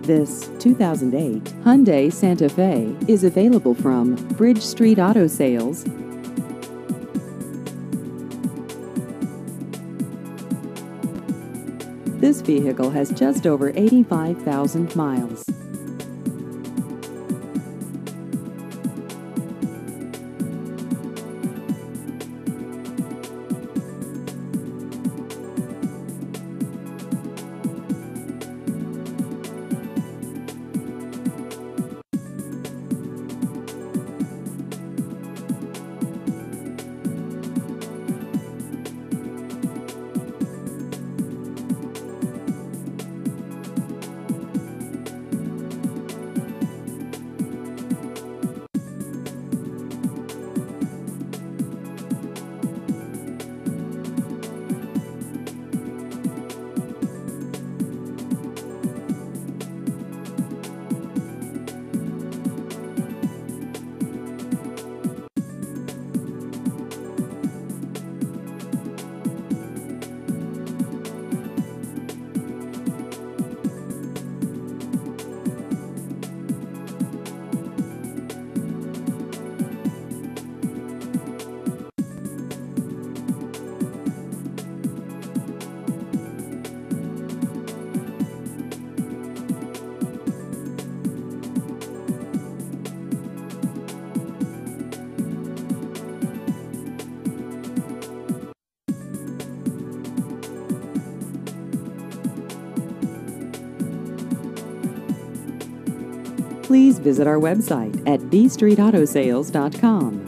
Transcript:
This 2008 Hyundai Santa Fe is available from Bridge Street Auto Sales. This vehicle has just over 85,000 miles. Please visit our website at bstreetautosales.com.